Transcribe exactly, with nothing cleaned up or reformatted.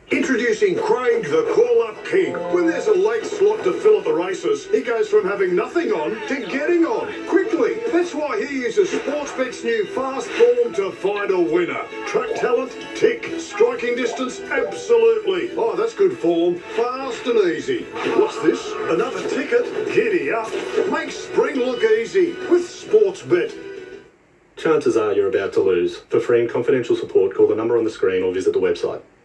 Introducing Craig, the call-up king. When there's a late slot to fill at the races, he goes from having nothing on to getting on quickly. That's why he uses Sportsbet's new fast form to find a winner. Track talent? Tick. Striking distance? Absolutely. Oh, that's good form. Fast and easy. What's this? Another ticket? Giddy up. Make spring look easy with Sportsbet. Chances are you're about to lose. For free and confidential support, call the number on the screen or visit the website.